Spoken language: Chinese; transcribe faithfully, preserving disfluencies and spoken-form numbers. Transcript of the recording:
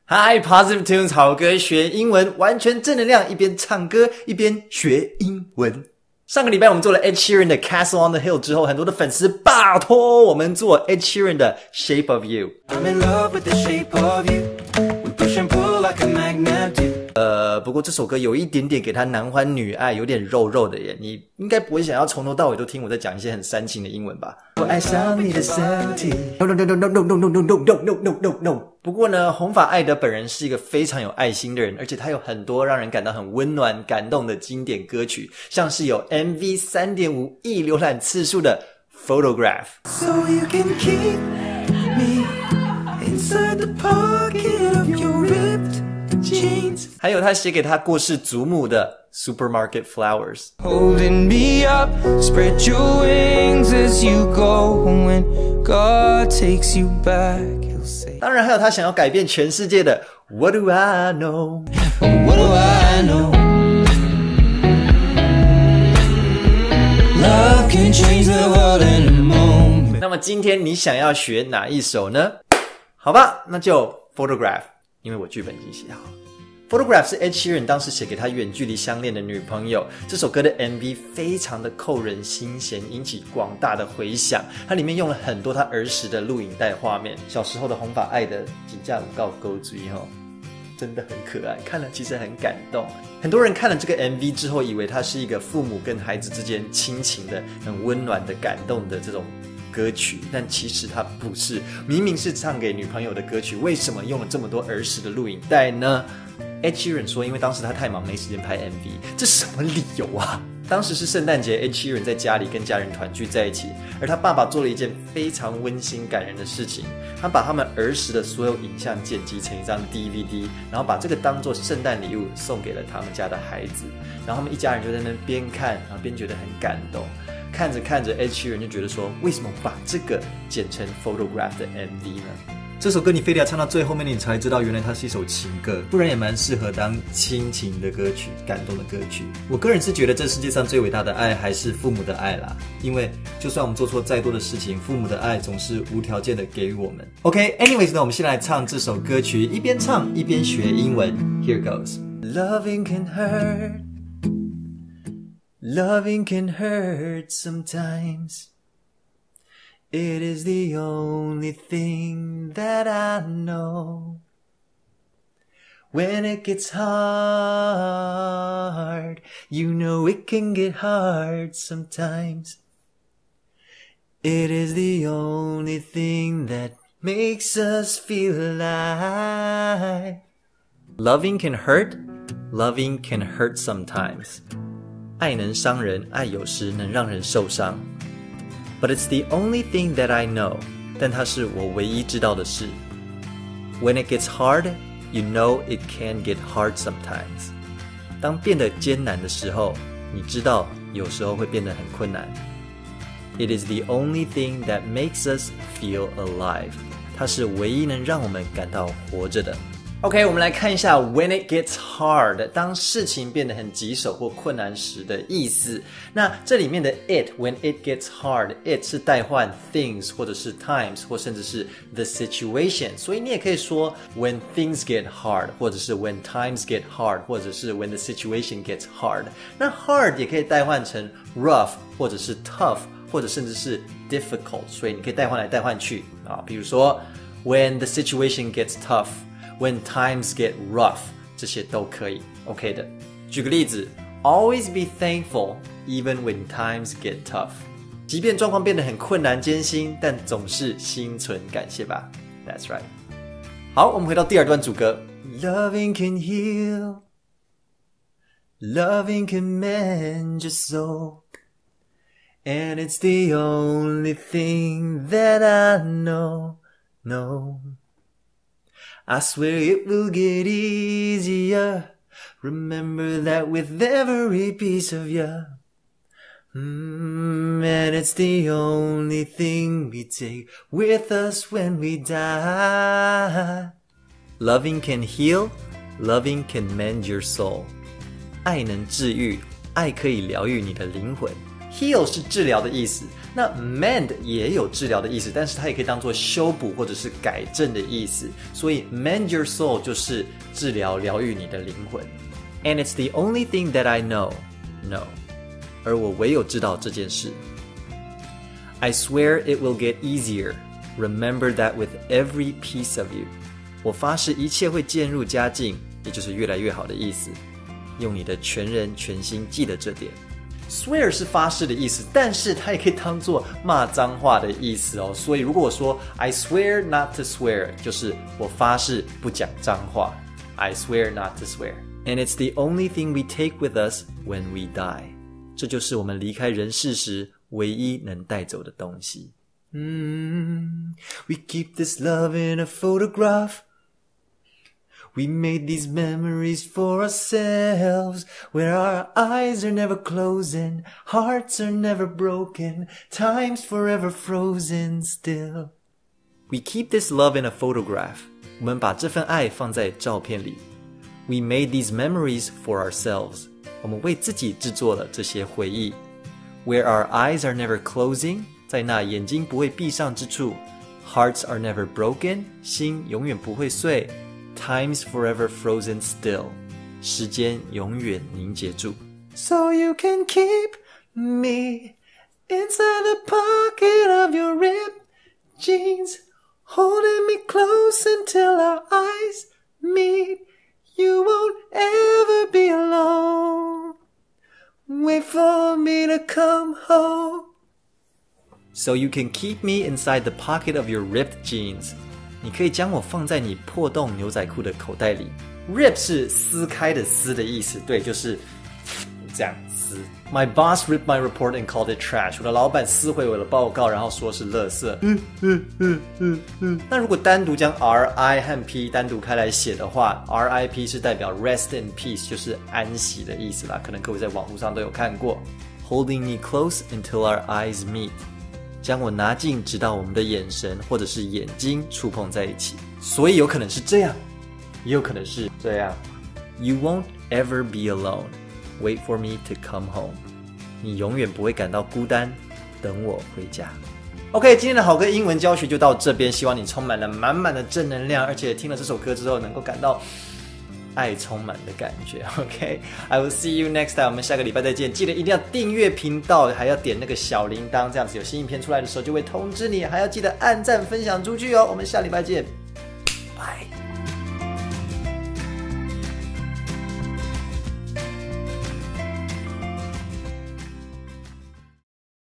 Hi, Positive Tunes 好歌学英文，完全正能量，一边唱歌一边学英文。上个礼拜我们做了 Ed Sheeran 的 Castle on the Hill 之后，很多的粉丝拜托我们做 Ed Sheeran 的 Shape of You。 I'm in love with the shape of you. We push and pull like a magnet do. 呃，不过这首歌有一点点给他男欢女爱，有点肉肉的耶。你应该不会想要从头到尾都听我在讲一些很煽情的英文吧？我爱上你的身体。No no no no no no no no no no no no no no。不过呢，红发艾德本人是一个非常有爱心的人，而且他有很多让人感到很温暖、感动的经典歌曲，像是有 M V 三点五 亿浏览次数的 Photograph。 So you can keep me inside the pocket of your ripped jeans. 还有他写给他过世祖母的 Supermarket Flowers。 Holding me up, spread your wings as you go. When God takes you back, he'll say, 当然还有他想要改变全世界的 What do I know。 What do I know? Love can change the world in a moment. 那么今天你想要学哪一首呢？好吧，那就 Photograph， 因为我剧本已经写好了。Photograph 是 Ed Sheeran 当时写给他远距离相恋的女朋友，这首歌的 M V 非常的扣人心弦，引起广大的回响。它里面用了很多他儿时的录影带画面，小时候的红发爱的几架五告勾追齁，真的很可爱，看了其实很感动。很多人看了这个 M V 之后，以为它是一个父母跟孩子之间亲情的、很温暖的、感动的这种歌曲，但其实它不是，明明是唱给女朋友的歌曲，为什么用了这么多儿时的录影带呢？Ed Sheeran 说，因为当时他太忙没时间拍 M V， 这什么理由啊？当时是圣诞节 ，Ed Sheeran 在家里跟家人团聚在一起，而他爸爸做了一件非常温馨感人的事情，他把他们儿时的所有影像剪辑成一张 D V D， 然后把这个当作圣诞礼物送给了他们家的孩子，然后他们一家人就在那边看，然后边觉得很感动。看着看着 Ed Sheeran 就觉得说，为什么把这个剪成 Photograph 的 M V 呢？这首歌你非得要唱到最后面，你才知道原来它是一首情歌，不然也蛮适合当亲情的歌曲，感动的歌曲。我个人是觉得这世界上最伟大的爱还是父母的爱啦，因为就算我们做错再多的事情，父母的爱总是无条件的给予我们。OK，anyways 呢，我们先来唱这首歌曲，一边唱一边学英文。Here goes. Loving can hurt, loving can hurt sometimes.It is the only thing that I know. When it gets hard, you know it can get hard sometimes. It is the only thing that makes us feel alive. Loving can hurt, loving can hurt sometimes. 爱能伤人，爱有时能让人受伤。But it's the only thing that I know. 但它是我唯一知道的事。When it gets hard, you know it can get hard sometimes. 当变得艰难的时候，你知道有时候会变得很困难。It is the only thing that makes us feel alive. 它是唯一能让我们感到活着的。OK， 我们来看一下 When it gets hard， 当事情变得很棘手或困难时的意思。那这里面的 it When it gets hard， it 是代换 things 或者是 times 或甚至是 the situation， 所以你也可以说 When things get hard， 或者是 When times get hard， 或者是 When the situation gets hard。 那 hard 也可以代换成 rough 或者是 tough 或者甚至是 difficult， 所以你可以代换来代换去啊。比如说 When the situation gets tough，When times get rough， 这些都可以 OK 的。举个例子 Always be thankful even when times get tough， 即便状况变得很困难艰辛，但总是心存感谢吧。 That's right。 好，我们回到第二段主歌。 Loving can heal, Loving can mend your soul, And it's the only thing that I know, no.I swear it will get easier. Remember that with every piece of you. Mm, and it's the only thing we take with us when we die. Loving can heal, loving can mend your soul. 爱能治愈，爱可以疗愈你的灵魂。 heal 是治疗的意思，那 mend 也有治疗的意思，但是它也可以当作修补或者是改正的意思，所以 mend your soul 就是治疗疗愈你的灵魂。And it's the only thing that I know. No. 而我唯有知道这件事。I swear it will get easier. Remember that with every piece of you. 我发誓一切会渐入佳境，也就是越来越好的意思。用你的全人全心记得这点。Swear 是发誓的意思，但是它也可以当作骂脏话的意思哦。所以如果我说 I swear not to swear， 就是我发誓不讲脏话。I swear not to swear。And it's the only thing we take with us when we die. 这就是我们离开人世时唯一能带走的东西。Mm, we keep this love in a photograph. We made these memories for ourselves, where our eyes are never closing, hearts are never broken, time's forever frozen still. We keep this love in a photograph. 我们把这份爱放在照片里。We made these memories for ourselves. 我们为自己制作了这些回忆。Where our eyes are never closing, 在那眼睛不会闭上之处。Hearts are never broken, 心永远不会碎。Time's forever frozen still, 时间永远凝结住。So you can keep me inside the pocket of your ripped jeans, holding me close until our eyes meet. You won't ever be alone. Wait for me to come home. So you can keep me inside the pocket of your ripped jeans. 你可以将我放在你破洞牛仔裤的口袋里。Rip 是撕开的撕的意思，对，就是这样撕。My boss ripped my report and called it trash. 我的老板撕毁我的报告，然后说是垃圾。嗯嗯嗯嗯嗯。那如果单独将 R I 和 P 单独开来写的话 ，R I P 是代表 rest in peace， 就是安息的意思啦。可能各位在网络上都有看过。Holding me close until our eyes meet. 将我拿近，直到我们的眼神或者是眼睛触碰在一起。所以有可能是这样，也有可能是这样。You won't ever be alone. Wait for me to come home. 你永远不会感到孤单，等我回家。OK， 今天的好歌英文教学就到这边，希望你充满了满满的正能量，而且听了这首歌之后能够感到爱充满的感觉。 OK， I will see you next time. 我们下个礼拜再见，记得一定要订阅频道，还要点那个小铃铛，这样子有新影片出来的时候就会通知你，还要记得按赞分享出去哦。我们下礼拜见，拜。